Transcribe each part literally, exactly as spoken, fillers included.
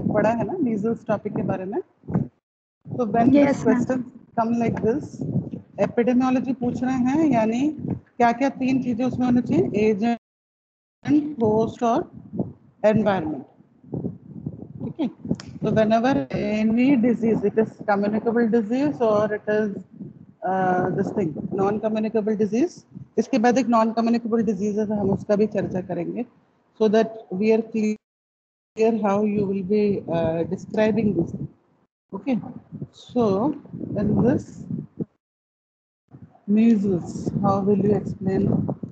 पढ़ा है ना मीजल्स टॉपिक के बारे में। तो when Yes, this ma'am. Question come like this, epidemiology पूछ रहे हैं, यानी क्या क्या तीन चीजें उसमें होनी चाहिए, एजेंट, होस्ट और एनवायरनमेंट। ठीक है, तो whenever any disease, it is communicable disease or it is uh, this thing non communicable disease, इसके बाद एक non communicable disease है, हम उसका भी चर्चा करेंगे, so that we are clear how you will be uh, describing this. Okay, so in this measles, how will you explain?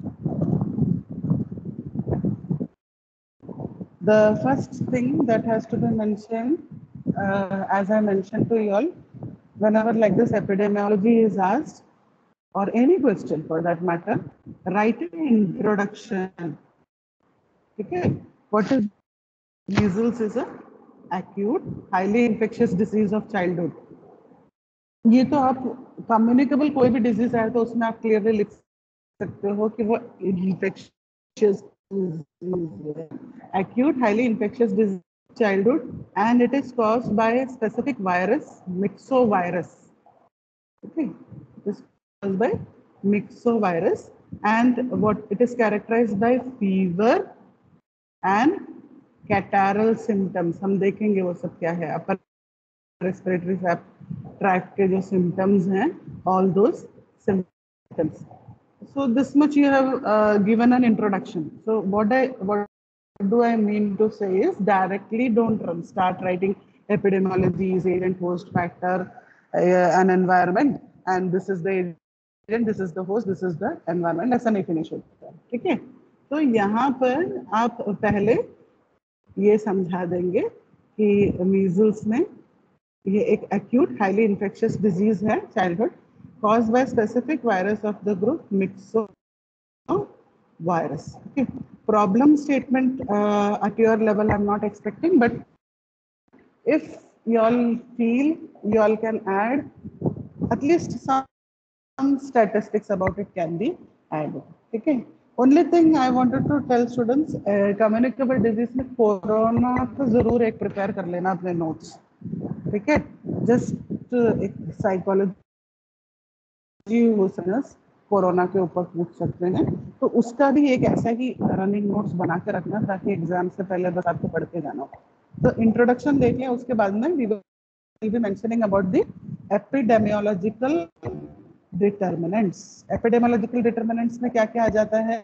The first thing that has to be mentioned, uh, as I mentioned to you all, whenever like this epidemiology is asked, or any question for that matter, write an introduction. Okay, what is measles? Is a acute, highly infectious disease of childhood. ये तो आप communicable कोई भी disease है तो उसमें आप clearly लिख सकते हो कि वो infectious acute highly infectious disease childhood, and it is caused by a specific virus, myxovirus. Okay, it is caused by myxovirus, and what it is characterized by fever and catarrhal symptoms. हम देखेंगे वो सब क्या है, upper respiratory tract के जो symptoms हैं, all those symptoms. So this much you have uh, given an introduction. So what I what do I mean to say is, directly don't run, start writing epidemiology is agent, host, factor, uh, an environment, and this is the agent, this is the host, this is the environment. ऐसा नहीं finish होता है, ठीक है। तो यहाँ पर आप पहले ये समझा देंगे कि मीजल्स में ये एक acute highly infectious disease है childhood, caused by specific virus of the group myxovirus. Okay, problem statement uh, at your level I'm not expecting, but if you all feel, you all can add at least some, some statistics about it can be added. Okay, only thing I wanted to tell students, uh, communicable disease में corona तो जरूर एक prepare कर लेना अपने notes, ठीक है। Just एक साइकोलॉजी लिसनर्स कोरोना के ऊपर पूछ सकते हैं, तो उसका भी एक ऐसा ही रनिंग नोट्स बना के रखना ताकि एग्जाम से पहले बस आपको पढ़ के जाना हो। तो इंट्रोडक्शन देख लें, उसके बाद में we will be mentioning about the epidemiological determinants. Epidemiological determinants में क्या क्या आ जाता है,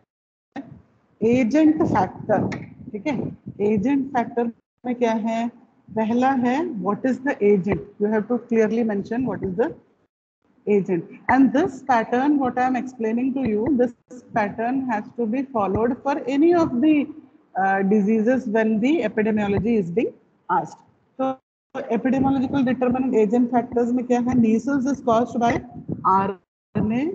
एजेंट फैक्टर, ठीक है। एजेंट फैक्टर में क्या है, पहला है what is the agent, you have to clearly mention what is the agent, and this pattern what I am explaining to you, this pattern has to be followed for any of the uh, diseases when the epidemiology is being asked. So epidemiological determinant agent factors में क्या है, measles is caused by R N A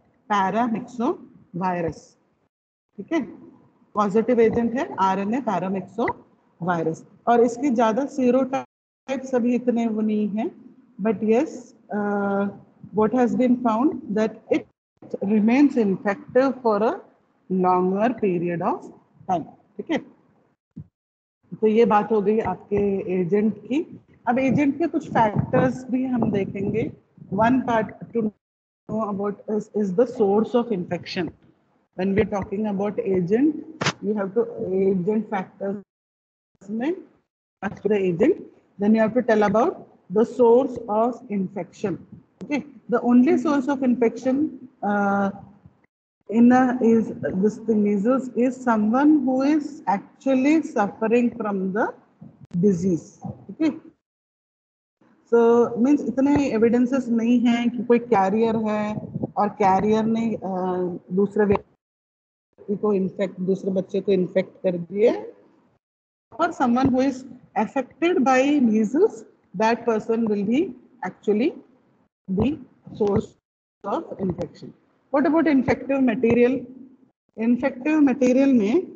paramyxovirus, ठीक है। Positive agent है R N A paramyxovirus, और इसकी ज्यादा serotypes अभी इतने वो नहीं है, but yes what has been found that it remains infective for a longer period of time, ठीक है। तो ये बात हो गई आपके एजेंट की। अब एजेंट के कुछ फैक्टर्स भी हम देखेंगे। One part to know about is the source of infection. When we are talking about agent, you have to agent factors में the agent, then you have to tell about the source of infection. Okay, the only source of infection uh, in a, is this the measles is someone who is actually suffering from the disease. Okay, so means इतने evidences नहीं हैं कि कोई carrier है और carrier ने uh, दूसरे को इन्फेक्ट दूसरे बच्चे को इन्फेक्ट कर दिए, और someone who is affected by measles, that person will be actually the source of infection. What about infective material? Infective material में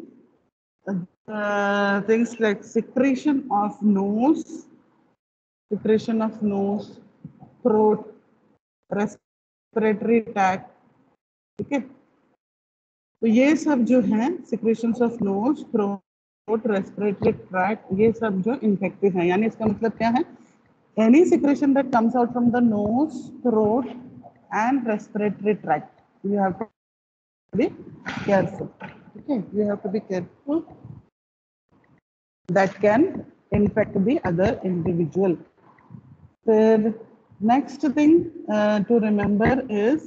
uh, things like secretion of nose, secretion of nose, throat, respiratory tract, ठीक है। तो ये सब जो है secretions of nose, throat, respiratory tract, ये सब जो इन्फेक्टिव है, यानी इसका मतलब क्या है, any secretion that comes out from the nose, throat and respiratory tract, you have to be careful. Okay, you have to be careful. That can infect the other individual. The next thing uh, to remember is,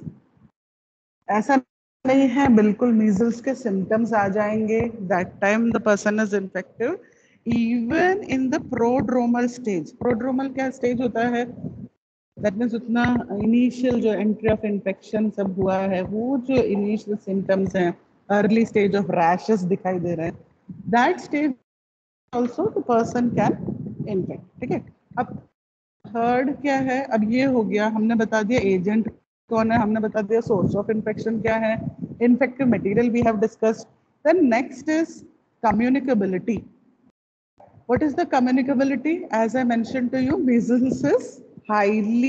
ऐसा नहीं है बिल्कुल measles के symptoms आ जाएंगे that time the person is infective. Even in the prodromal stage, prodromal क्या stage होता है, दैट मीन्स उतना इनिशियल जो एंट्री ऑफ इन्फेक्शन सब हुआ है, वो जो इनिशियल सिम्टम्स हैं, अर्ली स्टेज ऑफ रैशेस दिखाई दे रहे हैं, that stage also the person can infect. ठीक है, अब थर्ड क्या है, अब ये हो गया, हमने बता दिया एजेंट कौन है, हमने बता दिया सोर्स ऑफ इन्फेक्शन क्या है, infective material we have discussed. Then next is communicability. What is the communicability? As I mentioned to you, measles is highly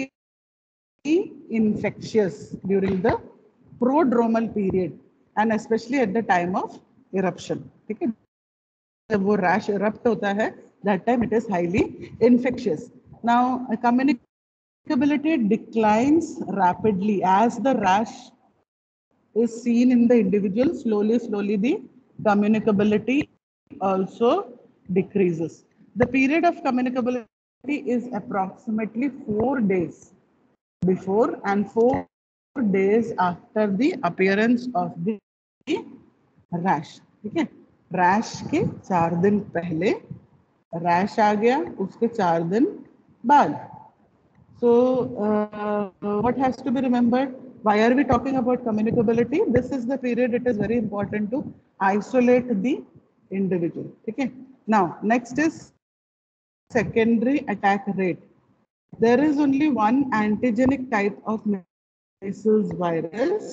infectious during the prodromal period and especially at the time of eruption. ठीक है, जब वो rash erupt होता है, that time it is highly infectious. Now communicability declines rapidly as the rash is seen in the individual. Slowly, slowly the communicability also decreases. The period of communicability is approximately four days before and four days after the appearance of the rash. ठीक है, rash के चार दिन पहले rash आ गया, उसके चार दिन बाद. So uh, what has to be remembered? Why are we talking about communicability? This is the period it is very important to isolate the individual. Okay. Now next is secondary attack rate. There is only one antigenic type of measles virus.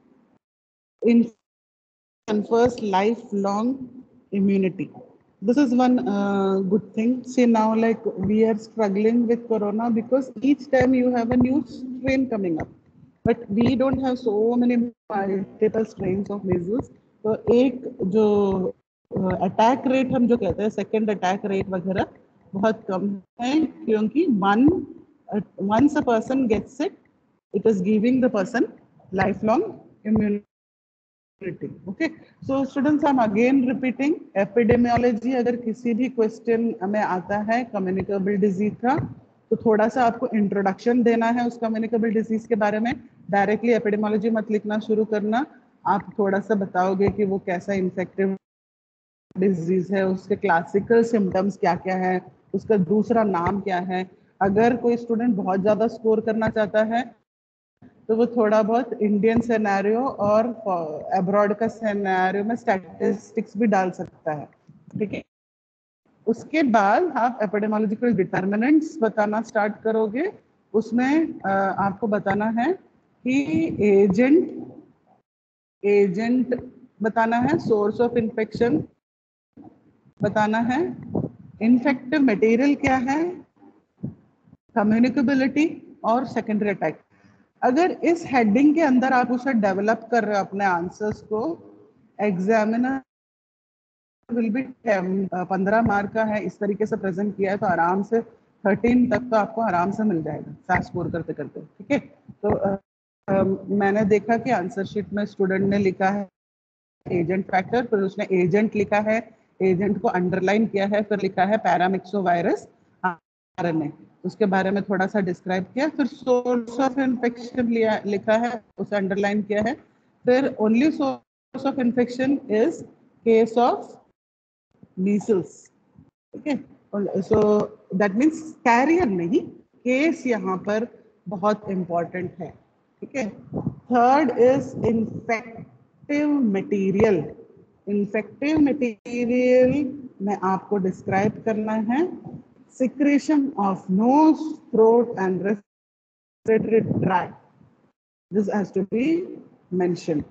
It confers lifelong immunity. This is one uh, good thing. See, now like we are struggling with corona because each time you have a new strain coming up, but we don't have so many multiple strains of measles. तो एक जो attack rate हम जो कहते हैं second attack rate वगैरह बहुत कम है, क्योंकि one once a person gets it, it is giving the person lifelong immunity. Okay, so students, I'm again repeating epidemiology. अगर किसी भी क्वेश्चन में आता है कम्युनिकेबल डिजीज का, तो थोड़ा सा आपको इंट्रोडक्शन देना है उस कम्युनिकेबल डिजीज के बारे में. डायरेक्टली एपिडेमियोलॉजी मत लिखना शुरू करना, आप थोड़ा सा बताओगे कि वो कैसा इन्फेक्टिव डिजीज है, उसके क्लासिकल सिम्टम्स क्या क्या है, उसका दूसरा नाम क्या है. अगर कोई स्टूडेंट बहुत ज्यादा स्कोर करना चाहता है तो वो थोड़ा बहुत इंडियन सिनेरियो और अब्रॉड का सिनेरियो में स्टैटिस्टिक्स भी डाल सकता है. ठीक है, उसके बाद आप एपिडेमियोलॉजिकल डिटर्मिनेंट्स बताना स्टार्ट करोगे. उसमें आपको बताना है कि एजेंट एजेंट बताना है, सोर्स ऑफ इन्फेक्शन बताना है, इन्फेक्टिव मटेरियल क्या है, कम्युनिकेबिलिटी और सेकेंडरी अटैक. अगर इस हेडिंग के अंदर आप उसे डेवलप कर रहे हो अपने आंसर्स को, एग्जामिनर विल बी पंद्रह मार्क का है, इस तरीके से प्रेजेंट किया है तो आराम से थर्टीन तक तो आपको आराम से मिल जाएगा साथ स्कोर करते करते. ठीक है, तो आ, आ, मैंने देखा कि आंसर शीट में स्टूडेंट ने लिखा है एजेंट फैक्टर, फिर उसने एजेंट लिखा है, एजेंट को अंडरलाइन किया है, फिर लिखा है पैरामिक्सोवायरस आरएनए, उसके बारे में थोड़ा सा डिस्क्राइब किया, फिर सोर्स ऑफ इन्फेक्शन लिया लिखा है, उसे अंडरलाइन किया है, फिर only source of infection is case of measles. ठीक है, सो दैट मीन्स कैरियर नहीं, केस यहाँ पर बहुत इंपॉर्टेंट है. ठीक है, third is infective material. Infective material में आपको डिस्क्राइब करना है secretion of nose, throat and respiratory tract. This has to be mentioned.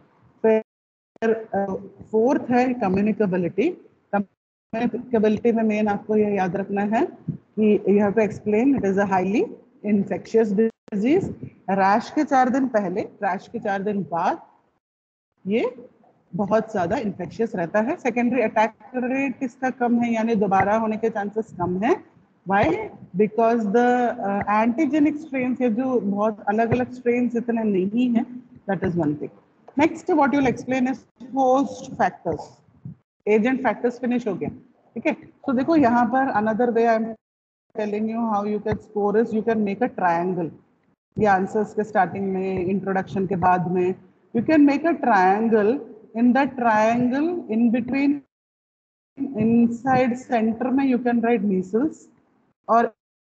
Fourth है communicability. Communicability में मेन आपको ये याद रखना है कि you have to explain it is a highly infectious disease. Rash के चार दिन पहले, रैश के चार दिन बाद ये बहुत ज्यादा इन्फेक्शियस रहता है। सेकेंडरी अटैक रेट इसका कम है, यानी दोबारा होने के चांसेस कम है। Why? Because the uh, antigenic strains, ये जो बहुत अलग अलग strains इतने नहीं है, that is one thing. Next, what you'll explain is host factors. Agent factors finish हो गया, ठीक है। तो देखो यहाँ पर another way I'm telling you how you can score is you can make a triangle. ये आंसर्स के स्टार्टिंग में, इंट्रोडक्शन के बाद में, you can make a triangle. In the triangle in between, inside centre में यू कैन राइट मीसल्स, और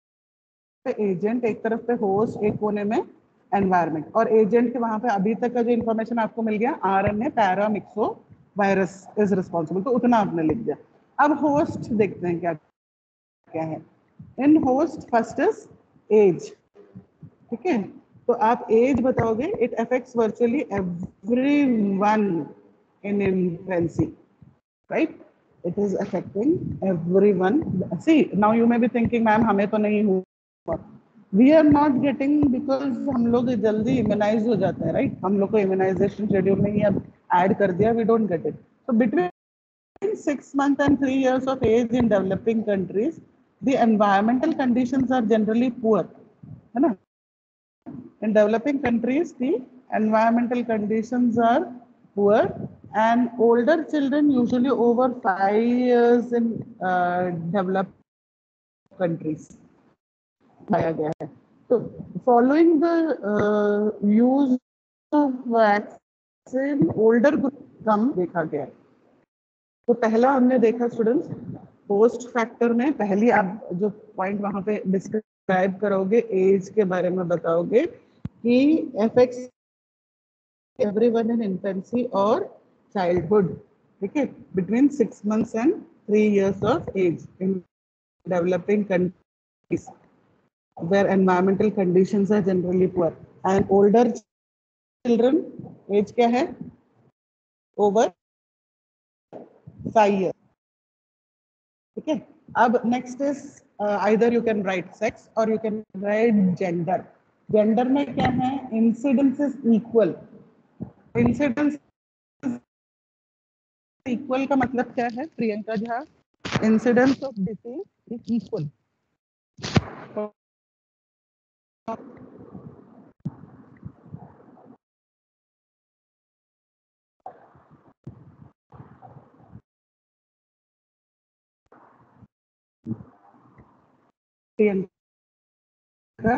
agent एक तरफ पे होस्ट, एक कोने में एनवायरमेंट, और एजेंट के वहां पे अभी तक का जो इन्फॉर्मेशन आपको मिल गया, RNA paramyxo virus is responsible, तो उतना आपने लिख दिया। अब होस्ट देखते हैं क्या क्या है। In host first is age, ठीक है। तो आप एज बताओगे, it affects virtually everyone in infancy, right? It is affecting everyone. See now you may be thinking ma'am हमें तो नहीं हुआ। We are not getting, because हम लोग जल्दी इम्यूनाइज हो जाते हैं, राइट? हम लोग को इम्यूनाइजेशन शेड्यूल में ही अब ऐड कर दिया, वी डोंट गेट इट। तो between six month and three years of age in developing countries, the environmental conditions are generally poor, है ना? In developing countries, the environmental conditions are poor, and older children, usually over five years in uh, developed countries, पाया गया है। तो following the uh, use of vaccine, older group कम देखा गया है। तो पहला हमने देखा स्टूडेंट्स, पोस्ट फैक्टर में पहली आप जो पॉइंट वहां पे डिस्क्राइब करोगे, एज के बारे में बताओगे कि affects everyone in infancy or childhood, ठीक है, between six months and three years of age in developing countries where environmental conditions are generally poor, and older children age क्या है, over five years, ठीक है। अब next is uh, either you can write sex or you can write gender. Gender में क्या है, incidence is equal. Incidence equal का मतलब क्या है Priyanka Jha? Incidence of disease is equal. Priyanka,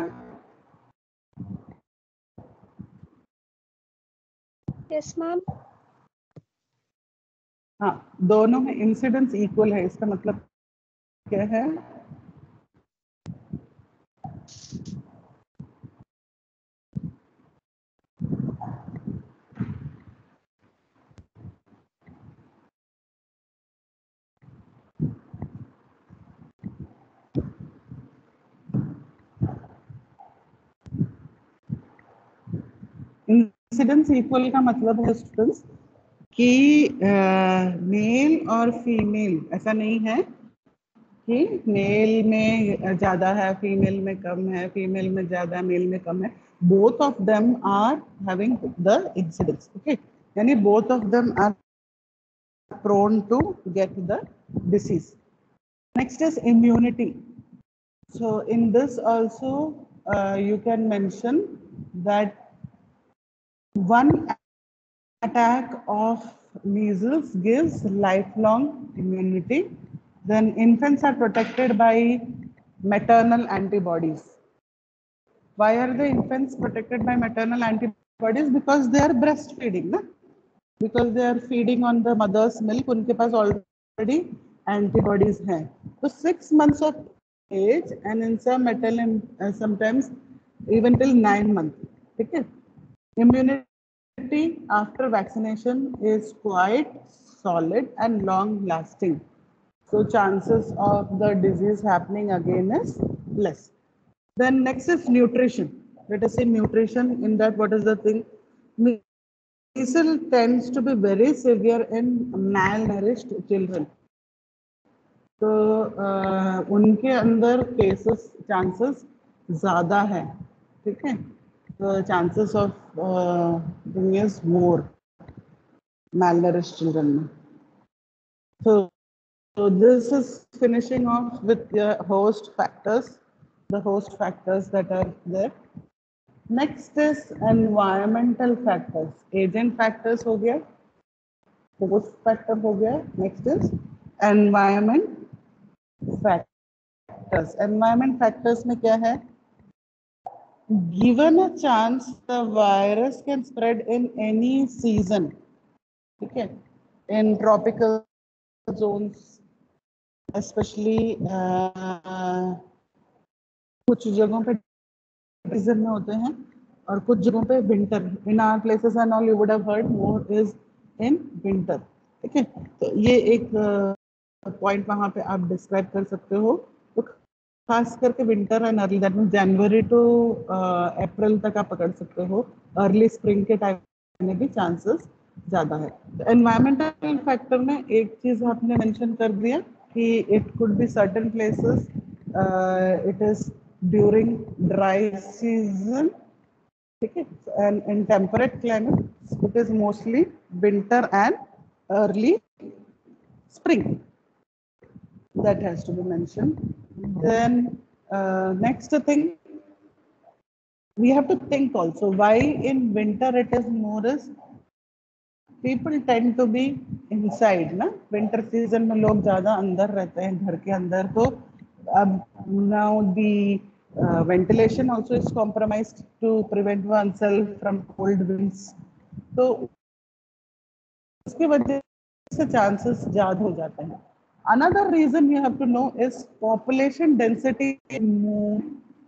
yes ma'am. हाँ, दोनों में इंसिडेंस इक्वल है, इसका मतलब क्या है? इंसिडेंस इक्वल का मतलब है स्टूडेंट्स कि मेल और फीमेल, ऐसा नहीं है कि मेल में ज्यादा है, फीमेल में कम है, फीमेल में ज्यादा, मेल में कम है। Both of them are having the incidence, okay, यानी both of them are prone to get the disease. Next is immunity. So in this also uh, you can mention that one attack of measles gives lifelong immunity. Then infants are protected by maternal antibodies. Why are the infants protected by maternal antibodies? Because they are breastfeeding, na? Because they are feeding on the mother's milk, उनके पास already antibodies हैं। तो six months of age and in some maternal uh, sometimes even till nine months, ठीक है। Immunity after vaccination is quite solid and long lasting, so chances of the disease happening again is less. Then next is nutrition. Let us say nutrition. In that, what is the thing? Measles tends to be very severe in malnourished children. तो uh, उनके अंदर cases chances ज़्यादा है, ठीक है। तो chances of being is more. malnourished children में. So, so this is finishing off with the host factors, the host factors that are there. Next is environmental factors. Agent factors हो गया, host factor हो गया. Next is environment factors. Environment factors में क्या है? Given a chance, the virus can spread in any season. Okay, in tropical zones, especially uh, कुछ जगहों पे सीजन में होते हैं और कुछ जगहों पे winter. In our places and all you would have heard more is in winter. ठीक है, तो ये एक पॉइंट uh, वहां पे आप डिस्क्राइब कर सकते हो. तो खास करके winter and early, that mean January to April तक आप पकड़ सकते हो. अर्ली स्प्रिंग के टाइम में भी चांसेस ज्यादा है. एनवायरमेंटल फैक्टर में एक चीज आपने मेंशन कर दिया कि it could be certain places, it is during dry season. ठीक है, and in temperate climate it is mostly winter and early spring. That has to be mentioned. Then uh, next thing, we have to think also why in winter it is more is people tend to be inside ना. winter season में लोग ज्यादा अंदर रहते हैं घर के अंदर. तो अब now the uh, ventilation also is compromised to prevent oneself from cold winds. तो उसकी वजह से chances ज्यादा हो जाते हैं. Another reason you have to know is population density in moon.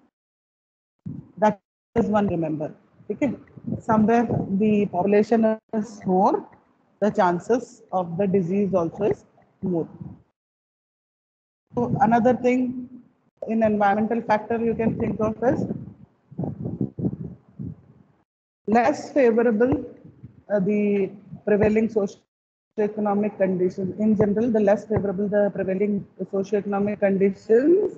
That is one, remember. Okay, somewhere the population is more, the chances of the disease also is more. So another thing in environmental factor you can think of is less favorable uh, the prevailing social economic conditions. In general, the less favorable the prevailing socio-economic conditions,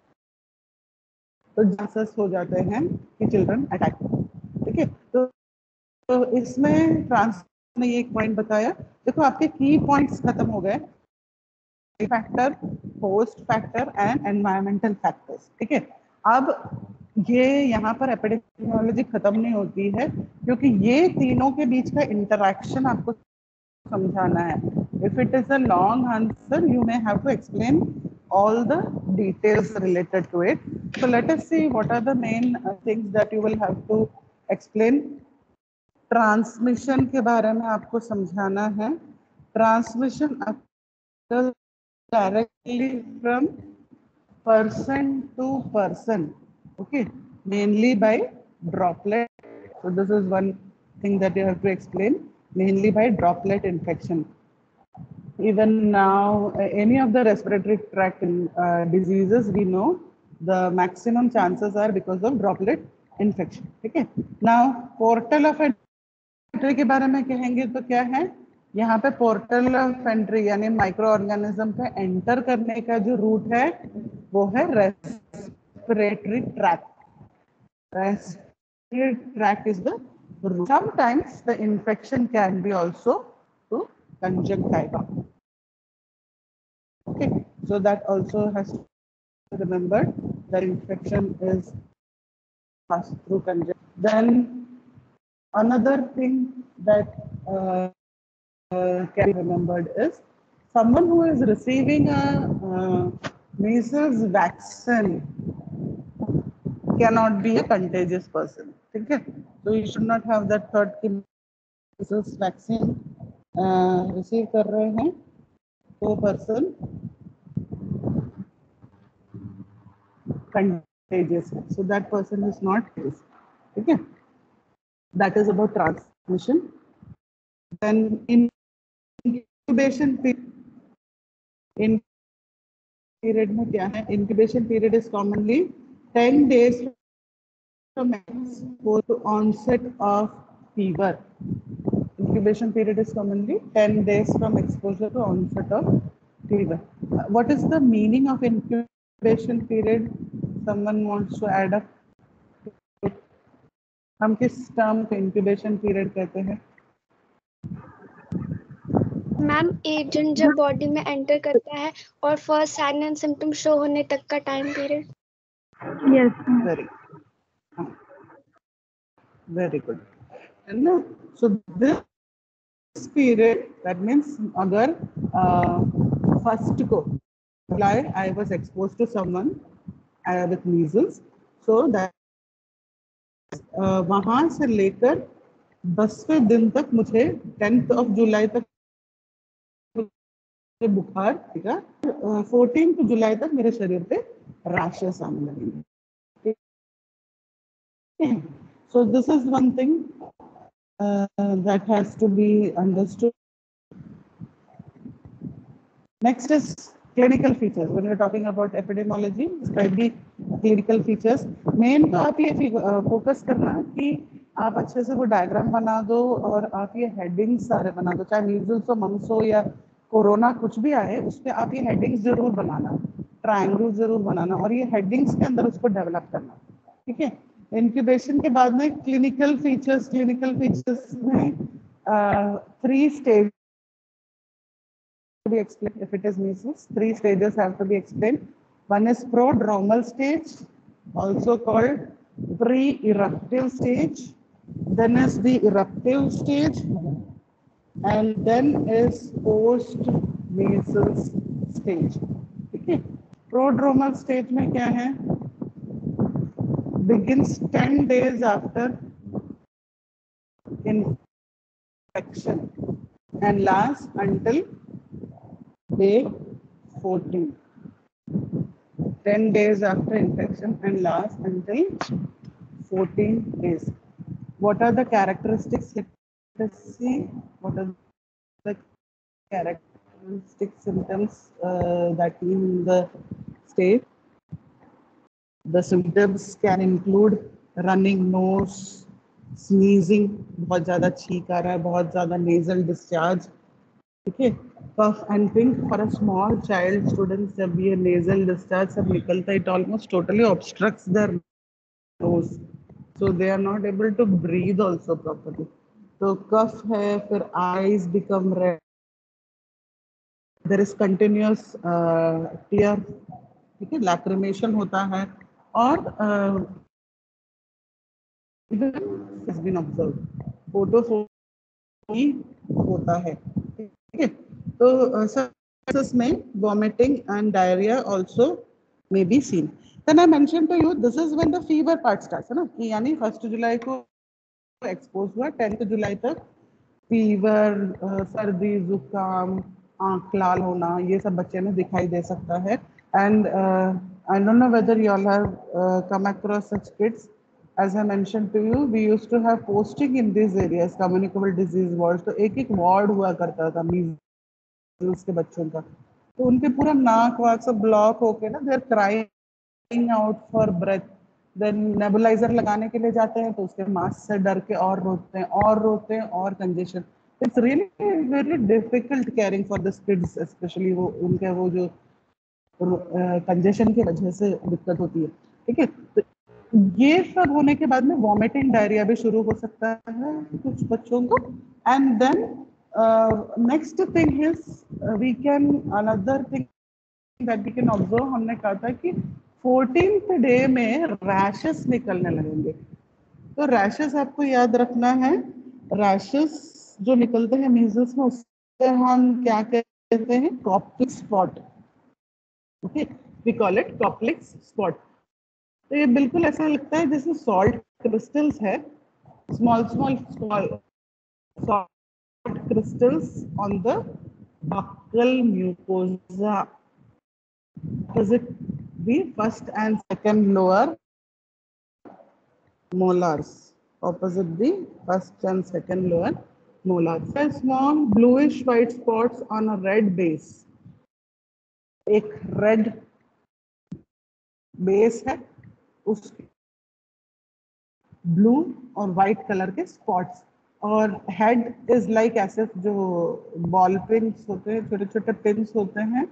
तो chances हो जाते हैं कि children attack. ठीक है, तो, तो इसमें ट्रांस ने ये एक पॉइंट बताया. देखो आपके की पॉइंट्स खत्म हो गए. Factor, host factor and environmental factors. ठीक है, अब ये यहाँ पर एपिडेमियोलॉजी खत्म नहीं होती है क्योंकि ये तीनों के बीच का इंटरैक्शन आपको समझाना है. If it is a long answer you may have to explain all the details related to it. So let us see what are the main uh, things that you will have to explain. Transmission के बारे में आपको समझाना है. Transmission occurs directly from person to person. Okay, mainly by droplet. So this is one thing that you have to explain. Mainly by droplet infection. Even now, any of the respiratory tract uh, diseases, we know the maximum chances are because of droplet infection. Okay. Now, portal of entry के बारे में कहेंगे तो क्या है? यहाँ पे portal of entry यानी माइक्रो ऑर्गेनिज्म पे एंटर करने का जो रूट है वो है respiratory tract. Respiratory tract is the root. Sometimes the infection can be also to conjunctiva. Okay, so that also has to be remembered. The infection is passed through conjunctiva. Then another thing that uh, uh, can be remembered is someone who is receiving a uh, measles vaccine cannot be a contagious person. Okay, so you should not have that thought कि measles vaccine uh, receive कर रहे हैं तो person contagious. So that person is not contagious. Okay, that is about transmission. Then incubation period. In period में क्या है? Incubation period is commonly ten days from exposure to onset of fever. Incubation period is commonly ten days from exposure to onset of fever. Uh, what is the meaning of incubation period? Someone wants to add up. हम किस term को incubation period कहते हैं? Ma'am agent जब body में enter करता है और first sign and symptom show होने तक का time period. Yes ma'am. Very very good है ना. So this period that means अगर फर्स्ट को July I was expose to someone with measles, so that वहां से लेकर दसवें दिन तक मुझे टेंथ ऑफ जुलाई तक बुखार ठीक है, फोर्टीन जुलाई तक मेरे शरीर पे रैशेस आने लगेंगे. So this is one thing uh, that has to be understood. Next is clinical features. When we're talking about epidemiology, describe the clinical features. Main तो आप ये फोकस करना कि आप अच्छे से वो डायग्राम बना दो और आप ये हेडिंग्स सारे बना दो, चाहे मीजल्स हो, मम्स हो या कोरोना कुछ भी आए, उस पर आप ये हेडिंग्स जरूर बनाना, ट्रायंगल जरूर बनाना और ये हेडिंग्स के अंदर उसको डेवलप करना. ठीक है. इंक्यूबेशन के बाद में क्लिनिकल फीचर्स, क्लिनिकल फीचर्स में three stage to be explained. If it is measles, three stages have to be explained. One is prodromal stage, also called pre-eruptive stage. Then is the eruptive stage, and then is post-measles stage. Okay. Prodromal stage में क्या है? Begins ten days after infection and lasts until day fourteen. ten days after infection and lasts until fourteen days. What are the characteristics? Let us see what are the characteristic symptoms uh, that in the state. The symptoms can include running nose, sneezing, बहुत ज़्यादा छींक आ रहा है, बहुत ज़्यादा nasal discharge. ठीक है. Cough and think for a small child, students जब ये nasal discharge सब निकलता है, it almost totally obstructs their nose, so they are not able to breathe also properly. तो cough है, फिर eyes become red, there is continuous uh, tear, ठीक है, lacrimation होता है और uh, has been observed, photophobia होता है. ठीक है. तो सब में vomiting and diarrhea also may be seen. Then I mentioned to you, this is when the fever part starts, है ना, कि यानी फर्स्ट जुलाई को एक्सपोज हुआ, टेंथ जुलाई तक फीवर, सर्दी, जुकाम, आंख लाल होना, ये सब बच्चे में दिखाई दे सकता है. And I don't know whether you all have come across such kids. As I mentioned to you, we used to have posting in these areas, communicable disease wards. तो एक एक वार्ड हुआ करता था मीजल्स के बच्चों का, तो उनके पूरा नाक वाक सब ब्लॉक होके ना, there crying out for breath. Then nebuliser लगाने के लिए जाते हैं तो उसके मास्क से डर के और रोते हैं और रोते हैं और congestion. It's really very difficult caring for this kids, specially वो उनके वो जो कंजेशन की वजह से दिक्कत होती है. ठीक है. तो ये सब होने के बाद में वॉमिटिंग, डायरिया भी शुरू हो सकता है कुछ बच्चों को. And then next thing is we can another thing that we can observe, हमने कहा था कि फोर्टीन्थ डे में रैशेस निकलने लगेंगे. तो रैशेस आपको याद रखना है, रैशेस जो निकलते हैं मीजल्स में उससे हम क्या कहते हैं? Koplik spot. Okay, we call it Koplik spot. तो ये बिल्कुल ऐसा लगता है जैसे सॉल्ट क्रिस्टल्स है, small small small salt crystals on the buccal mucosa. Opposite the first and second lower molars. Opposite the first and second lower molars. A small bluish white spots on a red base. एक red base है, उस blue और white colour के spots. और head is like ऐसे जो ball pins होते हैं, छोटे छोटे पिन्स होते हैं,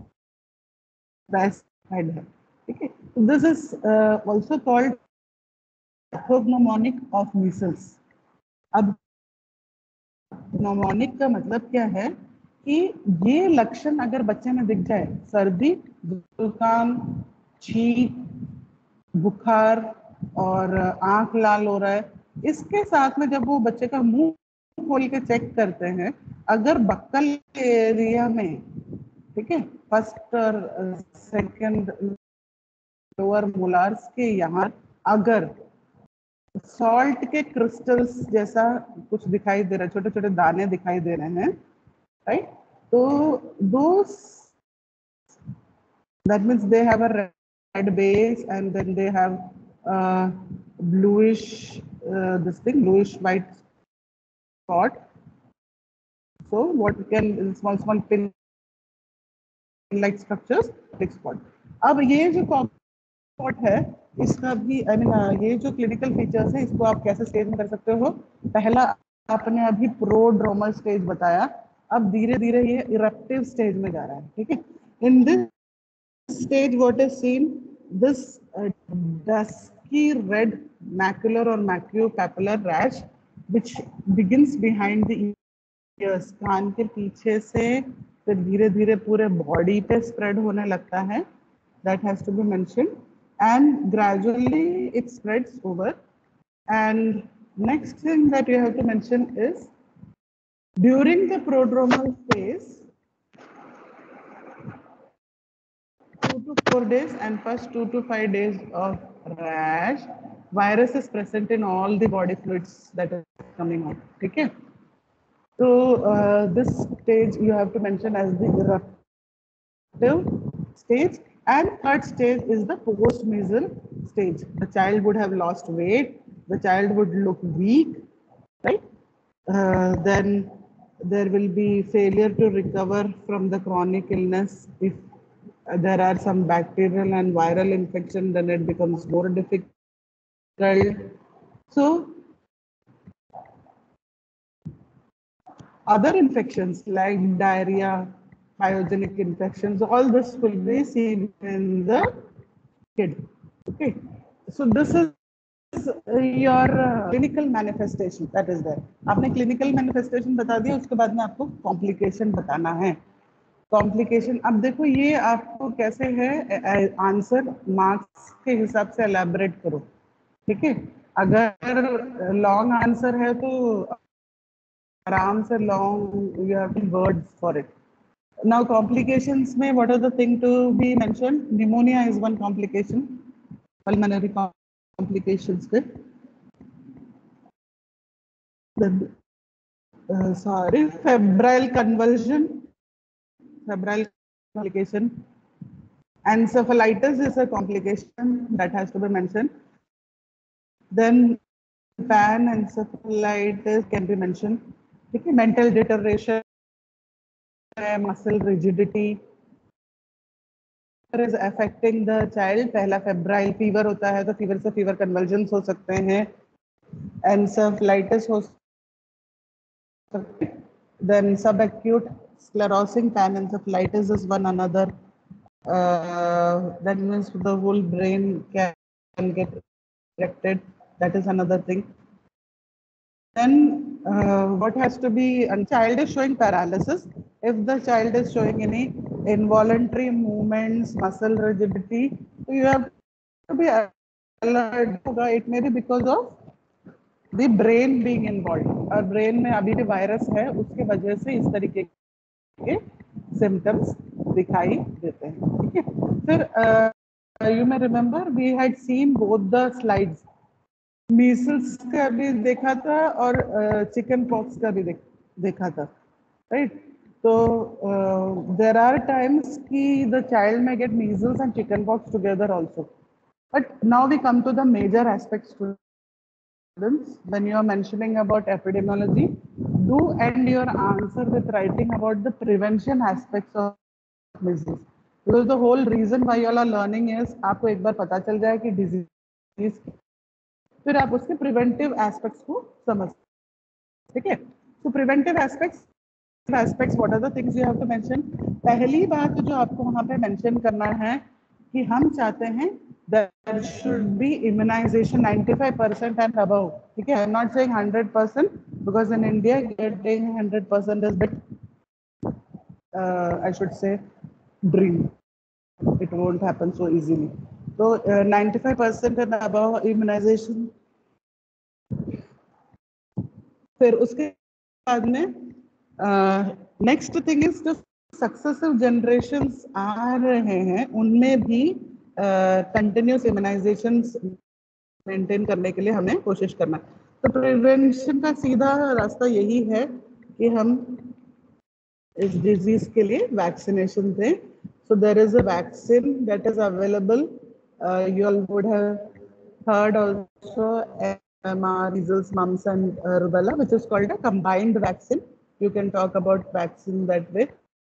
वैसे हेड है. ठीक है. This is also called pathognomonic of measles. अब न्यूमोनिक का मतलब क्या है कि ये लक्षण अगर बच्चे में दिख जाए, सर्दी, जुकाम, छींक, बुखार और आंख लाल हो रहा है, इसके साथ में जब वो बच्चे का मुंह खोल के चेक करते हैं, अगर बक्कल एरिया में, ठीक है, फर्स्ट और सेकंड लोअर मोलार्स के यहाँ अगर सॉल्ट के क्रिस्टल्स जैसा कुछ दिखाई दे रहा है, छोटे छोटे दाने दिखाई दे रहे हैं, राइट, तो those that means they have a red base and then they have uh, bluish uh, this thing bluish white spot. So what can small small pin like structures big spot. अब ये जो spot है इसका भी I mean ये जो clinical features है इसको आप कैसे स्टेज में कर सकते हो. पहला आपने अभी प्रोड्रोमल स्टेज बताया, अब धीरे धीरे ये इरप्टिव स्टेज में जा रहा है. ठीक है, in this stage what is seen, this uh, dusky red macular or maculopapular rash which begins behind the ears, कान के पीछे से फिर धीरे धीरे पूरे बॉडी पे स्प्रेड होने लगता है. that has to be mentioned and gradually it spreads over. And next thing that you have to mention is during the prodromal phase, two to four days and first two to five days of rash, virus is present in all the body fluids that is coming out. Okay. So uh, this stage you have to mention as the eruptive stage, and third stage is the post-nasal stage. The child would have lost weight, the child would look weak, right? Uh, then there will be failure to recover from the chronic illness. If there are some bacterial and viral infection, then it becomes more difficult. So other infections like diarrhea, pyogenic infections, all this will be seen in the kid. Okay, so this is your uh, clinical manifestation that is there. आपने clinical manifestation बता दिया, उसके बाद में आपको complication बताना है. Complication, अब देखो ये आपको कैसे है, आंसर मार्क्स के हिसाब से एलैबोरेट करो. ठीक है, अगर लॉन्ग आंसर है तो आराम से long you have words for it. Now complications में what are the thing to be mention? Pneumonia is one complication, pulmonary complications पे. Sorry, febrile conversion, febrile complication. Encephalitis is a complication that has to be mentioned. Then panencephalitis can be mentioned. Okay, mental deterioration, muscle rigidity is affecting the child. पहला febrile fever होता है तो fever से fever convulsions हो सकते हैं. Encephalitis हो सकते हैं. Then subacute sclerosing panencephalitis is one another. Uh, that means the whole brain can, can get affected. That is another thing. Then uh, what has to be, a child is showing paralysis. If the child is showing any involuntary movements, muscle rigidity, so you have to be alert. It may be because of the brain being involved. और brain में अभी भी virus है, उसके वजह से इस तरीके के सिम्टम्स दिखाई देते हैं. ठीक है, फिर you may remember we had seen both the slides. Measles का भी देखा था और चिकन uh, पॉक्स का भी देख, देखा था, राइट. तो देर आर टाइम्स कि द चाइल्ड में get measles and chicken pox together also. But now we come to the major aspects. When you are mentioning about epidemiology, do end your answer with writing about the prevention aspects of disease, because the whole reason why you all are learning is आपको एक बार पता चल जाए कि disease, फिर आप उसके preventive aspects को समझ. ठीक है, so preventive aspects aspects what are the things you have to mention? पहली बात जो आपको वहाँ पे mention करना है कि हम चाहते हैं there should be immunization ninety-five percent and above. Okay, I'm not saying one hundred percent because in India getting one hundred percent is bit uh, I should say, dream. It won't happen so easily. So uh, ninety-five percent and above immunization. फिर उसके बाद में next thing is जो successive generations आ रहे हैं उनमें भी कंटिन्यूस इम्यूनाइजेशंस मेंटेन करने के लिए हमें कोशिश करना है. तो प्रिवेंशन का सीधा रास्ता यही है कि हम इस डिजीज के लिए वैक्सीनेशन दें. So there is a vaccine that is available. You all would have heard also M R, measles, mumps and uh, rubella, which is called a combined vaccine. You can talk about vaccine that way.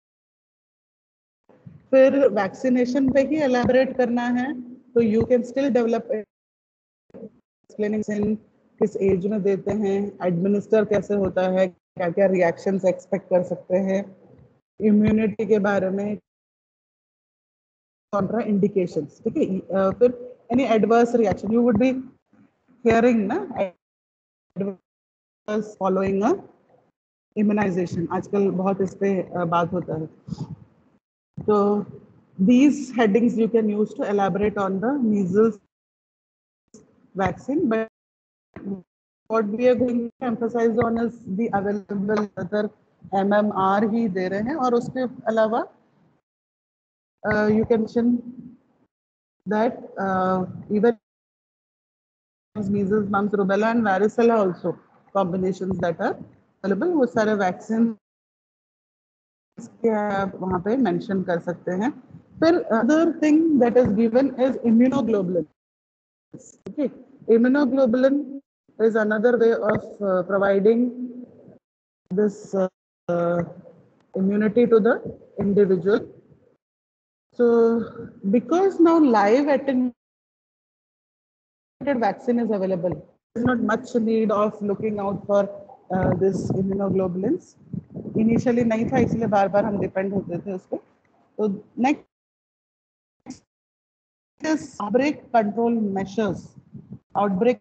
फिर vaccination पे ही elaborate करना है तो you can still develop explaining किस age में देते हैं, एडमिनिस्टर कैसे होता है, क्या क्या रिएक्शंस एक्सपेक्ट कर सकते हैं, इम्यूनिटी के बारे में, कॉन्ट्रा इंडिकेशंस. ठीक है. uh, फिर any adverse reaction you would be hearing ना फॉलोइंग अ इम्यूनाइजेशन. आजकल बहुत इस पे बात होता है. तो these headings you can use to elaborate on the measles vaccine, but what we are going to emphasize on is the available other M M R ही दे रहे हैं. और उसके अलावा uh, you can mention that uh, even measles, mumps, rubella and varicella also combinations that are available. वो सारे vaccines के आप वहाँ पे मेंशन कर सकते हैं. फिर other thing that is given is immunoglobulin. Okay, immunoglobulin is another way of uh, providing this uh, uh, immunity to the individual. So because now live attenuated vaccine is available, there is not much need of looking out for uh, this immunoglobulins. Initially नहीं था इसलिए बार बार हम depend होते थे उस पर. तो next outbreak control measures. Outbreak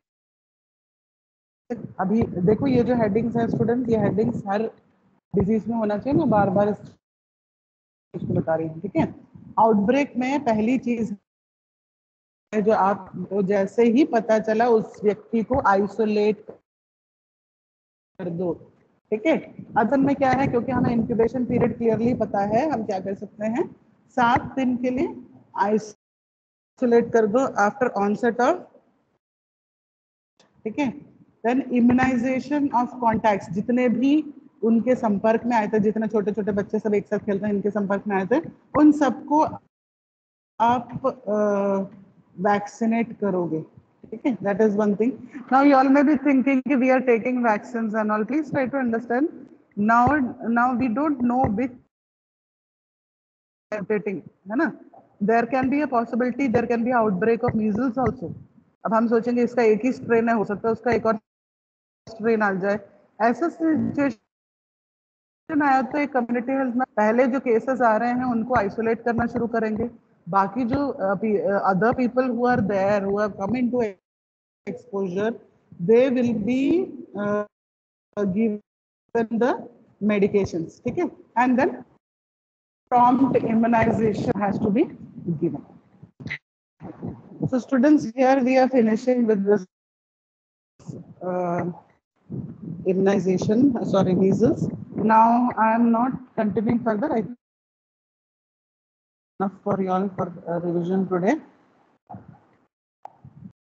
अभी देखो ये जो हेडिंग्स है स्टूडेंट, ये हेडिंग्स हर डिजीज में होना चाहिए. मैं बार बार इसको बता रही हूँ. ठीक है. आउटब्रेक में पहली चीज है जो आप तो जैसे ही पता चला उस व्यक्ति को आइसोलेट कर दो. ठीक है. असल में क्या है, क्योंकि हमें इंक्यूबेशन पीरियड क्लियरली पता है, हम क्या कर सकते हैं, सात दिन के लिए आइसोलेट कर दो आफ्टर ऑनसेट ऑफ. ठीक है. देन इम्यूनाइजेशन ऑफ कॉन्टैक्ट्स, जितने भी उनके संपर्क में आए थे, जितने छोटे छोटे बच्चे सब एक साथ खेलते हैं इनके संपर्क में आए थे, उन सबको आप वैक्सीनेट करोगे. Okay, that is one thing. Now you all may be thinking we are taking vaccines and all. Please try to understand. Now, now we don't know which taking, है ना? There can be a possibility. There can be outbreak of measles also. अब हम सोचेंगे इसका एक ही strain है, हो सकता है उसका एक और स्ट्रेन आ जाए. ऐसा सिचुएशन आया तो एक कम्युनिटी हेल्थ में पहले जो केसेस आ रहे हैं उनको आइसोलेट करना शुरू करेंगे. बाकी जो other people who are there who have come into exposure, they will be uh, given the medications. Okay, and then prompt immunization has to be given. So students, here we are finishing with this uh, immunization, sorry, measles. Now I am not continuing further. I enough for you all for uh, revision today.